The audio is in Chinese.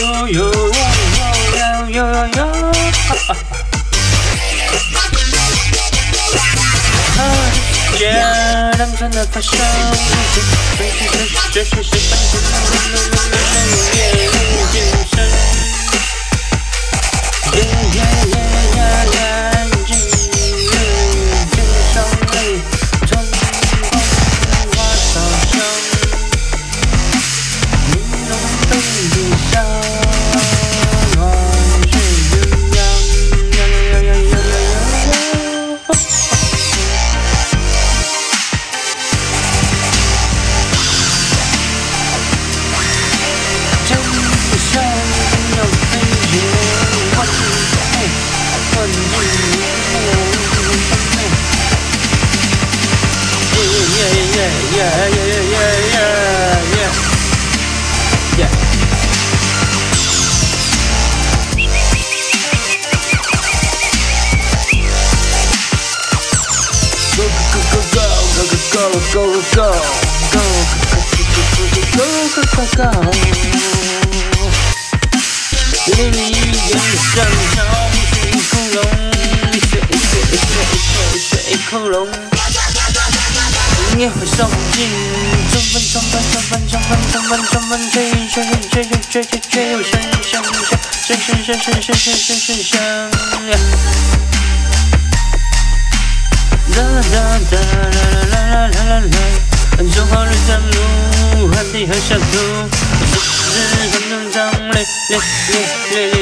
当真的发生，这是谁扮成夜变身？进入天上里，春风花草香，你浓灯底下，我是鸳鸯。淋漓眼上潮水恐龙，水恐龙，也会烧尽，冲翻，吹又香，中华绿山路，旱地和小土，是很正常，